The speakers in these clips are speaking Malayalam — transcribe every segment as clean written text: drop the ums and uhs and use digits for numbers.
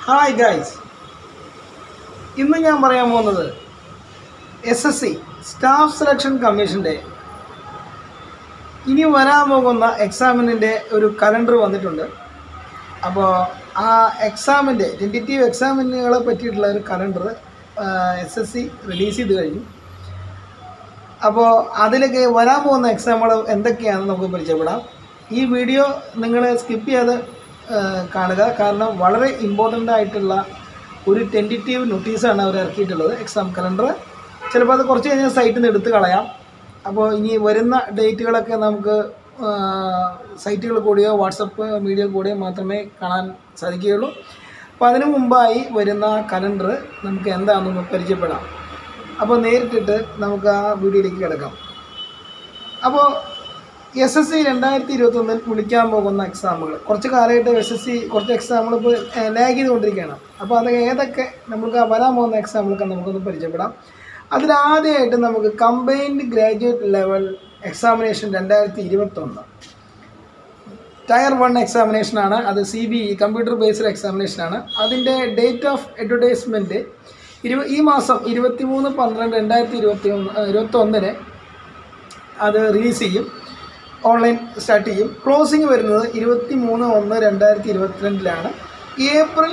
ഹായ് ഗൈസ്, ഇന്ന് ഞാൻ പറയാൻ പോകുന്നത് SSC സ്റ്റാഫ് സെലക്ഷൻ കമ്മീഷൻ്റെ ഇനി വരാൻ പോകുന്ന എക്സാമിൻ്റെ ഒരു കലണ്ടർ വന്നിട്ടുണ്ട്. അപ്പോൾ ആ എക്സാമിൻ്റെ ടെൻറ്റേറ്റീവ് എക്സാമിനുകളെ പറ്റിയിട്ടുള്ള ഒരു കലണ്ടർ SSC റിലീസ് ചെയ്ത് കഴിഞ്ഞു. അപ്പോൾ അതിലേക്ക് വരാൻ പോകുന്ന എക്സാമുകൾ എന്തൊക്കെയാണെന്ന് നമുക്ക് പരിചയപ്പെടാം. ഈ വീഡിയോ നിങ്ങൾ സ്കിപ്പ് ചെയ്യാതെ കാണുക, കാരണം വളരെ ഇമ്പോർട്ടൻ്റ് ആയിട്ടുള്ള ഒരു ടെൻറ്റേറ്റീവ് നോട്ടീസാണ് അവർ ഇറക്കിയിട്ടുള്ളത്, എക്സാം കലണ്ടർ. ചിലപ്പോൾ അത് കുറച്ച് കഴിഞ്ഞാൽ സൈറ്റിൽ നിന്ന് എടുത്ത് കളയാം. അപ്പോൾ ഇനി വരുന്ന ഡേറ്റുകളൊക്കെ നമുക്ക് സൈറ്റുകൾ കൂടിയോ വാട്സപ്പ് മീഡിയ കൂടിയോ മാത്രമേ കാണാൻ സാധിക്കുകയുള്ളൂ. അപ്പോൾ അതിനു മുമ്പായി വരുന്ന കലണ്ടർ നമുക്ക് എന്താണെന്ന് പരിചയപ്പെടാം. അപ്പോൾ നേരിട്ടിട്ട് നമുക്ക് ആ വീഡിയോയിലേക്ക് കിടക്കാം. അപ്പോൾ SSC 2021 വിളിക്കാൻ പോകുന്ന എക്സാമുകൾ കുറച്ച് കാലമായിട്ട് SSC കുറച്ച് എക്സാമുകൾ ഇപ്പോൾ ലാഗ് ചെയ്തുകൊണ്ടിരിക്കുകയാണ്. അപ്പോൾ അത് ഏതൊക്കെ നമുക്ക് വരാൻ പോകുന്ന എക്സാമുകളൊക്കെ നമുക്കൊന്ന് പരിചയപ്പെടാം. അതിലാദ്യമായിട്ട് നമുക്ക് combined graduate level examination 2021 tier 1 എക്സാമിനേഷനാണ്. അത് CBE കമ്പ്യൂട്ടർ ബേസ്ഡ് എക്സാമിനേഷനാണ്. അതിൻ്റെ ഡേറ്റ് ഓഫ് അഡ്വർടൈസ്മെൻറ്റ് ഈ മാസം 23/12/2021 അത് റിലീസ് ചെയ്യും, ഓൺലൈൻ സ്റ്റാർട്ട് ചെയ്യും. ക്ലോസിങ് വരുന്നത് 23/1/2022 ഏപ്രിൽ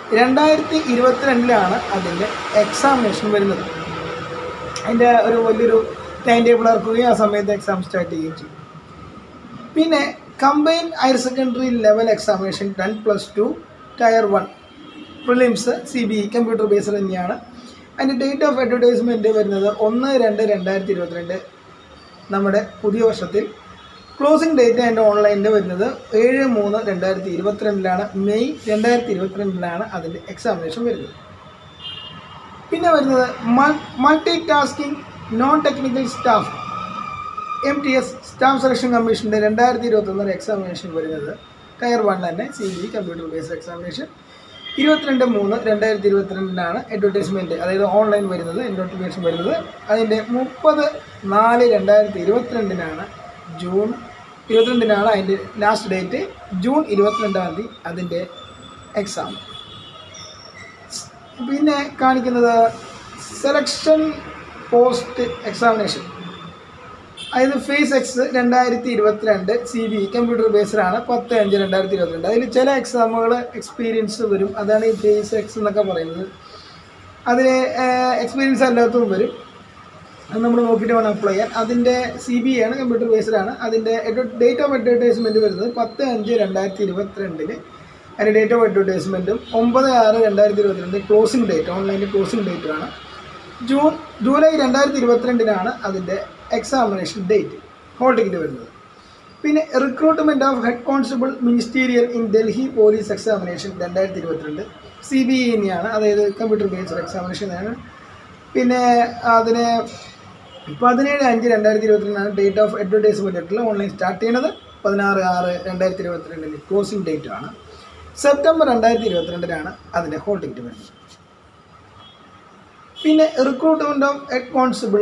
2022 അതിൻ്റെ എക്സാമിനേഷൻ വരുന്നത്. അതിൻ്റെ ഒരു വലിയൊരു ടൈം ടേബിൾ ഇറക്കുകയും ആ സമയത്ത് എക്സാം സ്റ്റാർട്ട് ചെയ്യുകയും ചെയ്യും. പിന്നെ combined higher secondary level examination 10+2 tier 1 prelims CBE computer based തന്നെയാണ്. അതിൻ്റെ ഡേറ്റ് ഓഫ് അഡ്വർടൈസ്മെൻറ്റ് വരുന്നത് 1/2/2022 നമ്മുടെ പുതിയ വർഷത്തിൽ. ക്ലോസിംഗ് ഡേറ്റ് അതിൻ്റെ ഓൺലൈനിൽ വരുന്നത് 7/3/2022 മെയ് 2022 അതിൻ്റെ എക്സാമിനേഷൻ വരുന്നത്. പിന്നെ വരുന്നത് multi tasking non technical staff MTS staff selection കമ്മീഷൻ്റെ 2021 എക്സാമിനേഷൻ വരുന്നത് ടയർ 1 തന്നെ CBE computer based examination 22/3/2022 advertisement, അതായത് ഓൺലൈൻ വരുന്നത്, നോട്ടിഫിക്കേഷൻ വരുന്നത്. അതിൻ്റെ 30/4/2022 ജൂൺ 22 അതിൻ്റെ ലാസ്റ്റ് ഡേറ്റ്. ജൂൺ 22 അതിൻ്റെ എക്സാം. പിന്നെ കാണിക്കുന്നത് സെലക്ഷൻ പോസ്റ്റ് എക്സാമിനേഷൻ, അതായത് ഫേസ് X 2022 CBE കമ്പ്യൂട്ടർ ബേസ്ഡാണ് 10/5/2022. അതിൽ ചില എക്സാമുകൾ എക്സ്പീരിയൻസ് വരും, അതാണ് ഈ ഫേസ് X എന്നൊക്കെ പറയുന്നത്. അതിന് എക്സ്പീരിയൻസ് അല്ലാത്തതും വരും, അത് നമ്മൾ നോക്കിയിട്ട് വേണം അപ്ലൈ ചെയ്യാൻ. അതിൻ്റെ CBE ആണ്, കമ്പ്യൂട്ടർ ബേസ്ഡാണ്. അതിൻ്റെ ഡേറ്റ് ഓഫ് അഡ്വർടൈസ്മെൻറ്റ് വരുന്നത് 10/5/2022. അതിൻ്റെ ഡേറ്റ് ഓഫ് അഡ്വർടൈസ്മെൻറ്റും 9/6/2022 ക്ലോസിംഗ് ഡേറ്റ്, ഓൺലൈനിൽ ക്ലോസിംഗ് ഡേറ്റുമാണ്. ജൂലൈ 2022 അതിൻ്റെ എക്സാമിനേഷൻ ഡേറ്റ്, ഹോൾ ടിക്കറ്റ് വരുന്നത്. പിന്നെ recruitment of head constable ministerial in Delhi police examination 2022 CBE തന്നെയാണ്, അതായത് കമ്പ്യൂട്ടർ ബേസ്ഡ് എക്സാമിനേഷനാണ്. പിന്നെ അതിന് 17/5/2022 ഡേറ്റ് ഓഫ് അഡ്വർടൈസ്മെൻറ്റ് ആയിട്ടുള്ള ഓൺലൈൻ സ്റ്റാർട്ട് ചെയ്യുന്നത്. 16/6/2022 ക്ലോസിംഗ് ഡേറ്റ് ആണ്. സെപ്റ്റംബർ 2022 അതിൻ്റെ ഹോൾ ടിക്കറ്റ് വരുന്നത്. പിന്നെ recruitment of head constable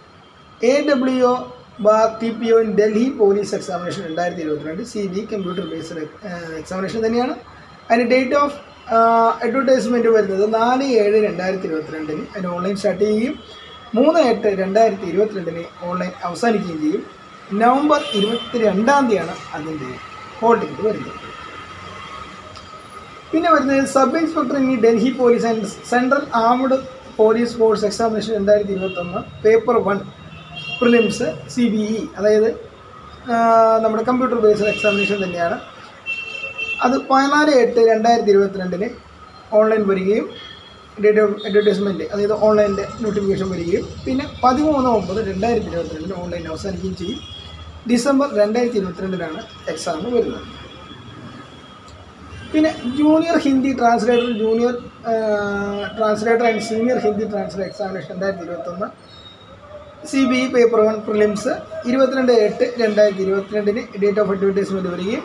AWO/TPO in Delhi police examination 2022 CBE computer based examination തന്നെയാണ്. അതിൻ്റെ ഡേറ്റ് ഓഫ് അഡ്വർടൈസ്മെൻറ്റ് വരുന്നത് 4/7/2022 അതിന് ഓൺലൈൻ സ്റ്റാർട്ട് ചെയ്യുകയും 3/8/2022 ഓൺലൈൻ അവസാനിക്കുകയും ചെയ്യും. നവംബർ 22 അതിൻ്റെ ഹോൾ ടിക്കറ്റ് വരുന്നത്. പിന്നെ വരുന്നത് sub inspector in Delhi police and central armed police force examination 2021 paper 1 prelims CBE, അതായത് നമ്മുടെ കമ്പ്യൂട്ടർ ബേസ്ഡ് എക്സാമിനേഷൻ തന്നെയാണ്. അത് 14/8/2022 ഓൺലൈൻ വരികയും ഡേറ്റ് ഓഫ് അഡ്വർടൈസ്മെൻറ്റ്, അതായത് ഓൺലൈനിൻ്റെ നോട്ടിഫിക്കേഷൻ വരികയും പിന്നെ 13/9/2022 ഓൺലൈൻ അവസാനിക്കുകയും ചെയ്യും. ഡിസംബർ 2022 എക്സാം വരുന്നത്. പിന്നെ junior Hindi translator, junior translator and senior Hindi translator examination 2021 CBE paper 1 prelims 22/8/2022 date of advertisement വരികയും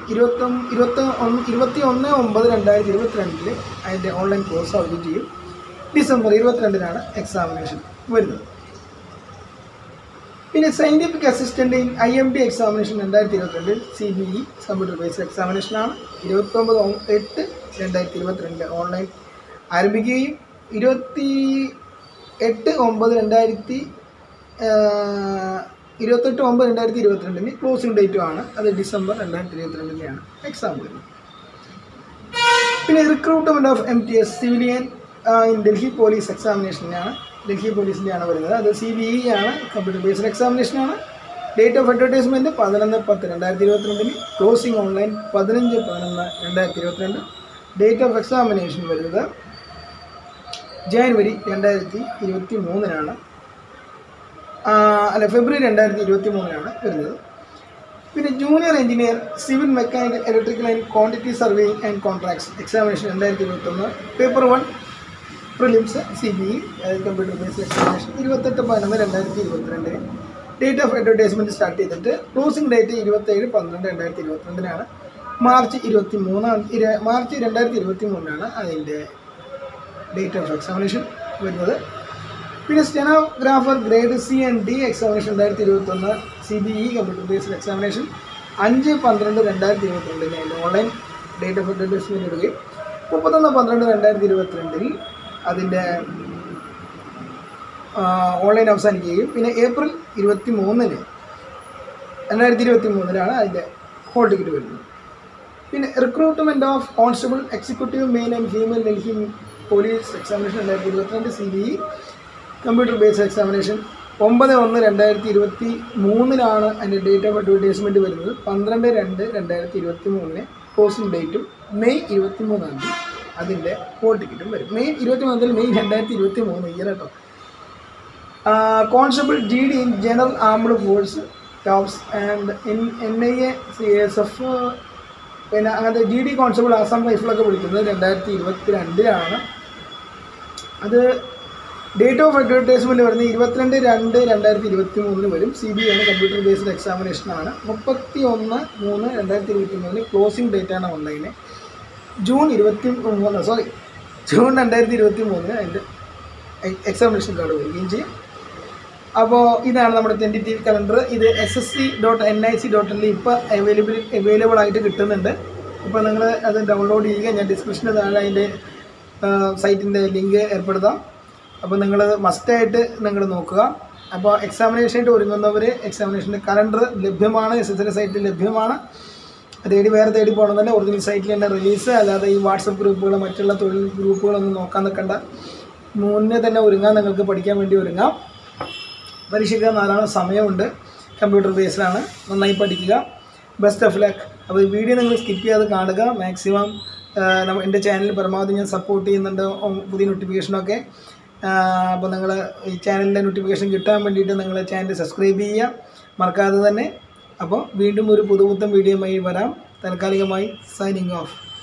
21/9/2022 അതിൻ്റെ ഓൺലൈൻ കോഴ്സ് ആവുകയും ചെയ്യും. ഡിസംബർ 22 എക്സാമിനേഷൻ വരുന്നത്. പിന്നെ scientific assistant in IMD examination 2022 CBE computer based എക്സാമിനേഷനാണ്. 29/8/2022 ഓൺലൈൻ ആരംഭിക്കുകയും 28/9/2022 ക്ലോസിംഗ് ഡേറ്റുമാണ്. അത് ഡിസംബർ 2022 എക്സാം വരുന്നത്. പിന്നെ recruitment of MTS civilian in Delhi police എക്സാമിനേഷനാണ്, ഡൽഹി പോലീസിൻ്റെയാണ് വരുന്നത്. അത് CBE ആണ്, കമ്പ്യൂട്ടർ ബേസ്ഡ് എക്സാമിനേഷനാണ്. Date of advertisement 11/10/2022, closing online 15/11/2022. Date of examination വരുന്നത് ജനുവരി 2023 ഫെബ്രുവരി 2023 വരുന്നത്. പിന്നെ junior engineer civil mechanical electrical and quantity surveying and contracts examination 2021 paper 1 prelims CBE computer based examination 28/11/2022. Date of advertisement start ചെയ്തിട്ട് ക്ലോസിംഗ് ഡേറ്റ് 27/12/2022 മാർച്ച് 2023 അതിൻ്റെ ഡേറ്റ് ഓഫ് എക്സാമിനേഷൻ വരുന്നത്. പിന്നെ stenographer grade C and D examination 2021 CBE computer based examination 5/12/2022 അതിൻ്റെ ഓൺലൈൻ ഡേറ്റ് ഓഫ് അഡ്വർടൈസ്മെൻറ്റ് ഇടുകയും 31/12/2022 അതിൻ്റെ ഓൺലൈൻ അവസാനിക്കുകയും പിന്നെ ഏപ്രിൽ 23 2023 അതിൻ്റെ ഹോൾ ടിക്കറ്റ് വരുന്നത്. പിന്നെ recruitment of constable executive male and female Delhi police examination 2022 CBE computer based examination 9/1/2023 അതിൻ്റെ ഡേറ്റ് ഓഫ് അഡ്വർടൈസ്മെൻറ്റ് വരുന്നത്. 12/2/2023 ക്ലോസിംഗ് ഡേറ്റും മെയ് 23 അതിൻ്റെ ഹോൾ ടിക്കറ്റും വരും. മെയ് 23 മെയ് 2023 ഇയർ കേട്ടോ. Constable GD in general armed force tops and NIA CSF പിന്നെ അങ്ങനത്തെ GD കോൺസ്റ്റബിൾ ആസാം റൈഫിളൊക്കെ വിളിക്കുന്നത് 2022 അത് ഡേറ്റ് ഓഫ് അഡ്വർടൈസ്മെൻറ്റ് വരുന്നത് 22/2/2023 വരും. CBE ആണ്, കമ്പ്യൂട്ടർ ബേസ്ഡ് എക്സാമിനേഷനാണ്. 31/3/2023 ക്ലോസിംഗ് ഡേറ്റാണ് ഓൺലൈന്. ജൂൺ 2023 അതിൻ്റെ എക്സാമിനേഷൻ കാർഡ് വരികയും ചെയ്യും. അപ്പോൾ ഇതാണ് നമ്മുടെ ടെൻറ്റേറ്റീവ് കലണ്ടർ. ഇത് ssc.nic.in ഇപ്പോൾ അവൈലബിൾ ആയിട്ട് കിട്ടുന്നുണ്ട്. ഇപ്പോൾ നിങ്ങൾ അത് ഡൗൺലോഡ് ചെയ്യുക. ഞാൻ ഡിസ്ക്രിപ്ഷന് താഴെ അതിൻ്റെ സൈറ്റിൻ്റെ ലിങ്ക് ഏർപ്പെടുത്താം. അപ്പോൾ നിങ്ങൾ മസ്റ്റായിട്ട് നിങ്ങൾ നോക്കുക. അപ്പോൾ എക്സാമിനേഷനായിട്ട് ഒരുങ്ങുന്നവർ എക്സാമിനേഷൻ്റെ കലണ്ടർ ലഭ്യമാണ്, SSC സൈറ്റിൽ ലഭ്യമാണ്. വേറെ തേടി പോകണമെന്നല്ല, ഒറിജിനൽ സൈറ്റിൽ തന്നെ റിലീസ്. അല്ലാതെ ഈ വാട്സപ്പ് ഗ്രൂപ്പുകൾ മറ്റുള്ള തൊഴിൽ ഗ്രൂപ്പുകളൊന്നും നോക്കാൻ നിൽക്കണ്ട. മുന്നേ തന്നെ ഒരുങ്ങാൻ, നിങ്ങൾക്ക് പഠിക്കാൻ വേണ്ടി ഒരുങ്ങാം. പരീക്ഷയ്ക്ക് 4 സമയമുണ്ട്, കമ്പ്യൂട്ടർ ബേസ്ഡാണ്. നന്നായി പഠിക്കുക. Best of luck. അപ്പോൾ ഈ വീഡിയോ നിങ്ങൾ സ്കിപ്പ് ചെയ്യാതെ കാണുക. മാക്സിമം എൻ്റെ ചാനൽ പരമാവധി ഞാൻ സപ്പോർട്ട് ചെയ്യുന്നുണ്ട്, പുതിയ നോട്ടിഫിക്കേഷനൊക്കെ. അപ്പോൾ നിങ്ങൾ ഈ ചാനലിൻ്റെ നോട്ടിഫിക്കേഷൻ കിട്ടാൻ വേണ്ടിയിട്ട് നിങ്ങൾ ചാനൽ സബ്സ്ക്രൈബ് ചെയ്യുക മറക്കാതെ തന്നെ. അപ്പോൾ വീണ്ടും ഒരു പുതുപുത്തൻ വീഡിയോയുമായി വരാം. താൽക്കാലികമായി സൈനിങ് ഓഫ്.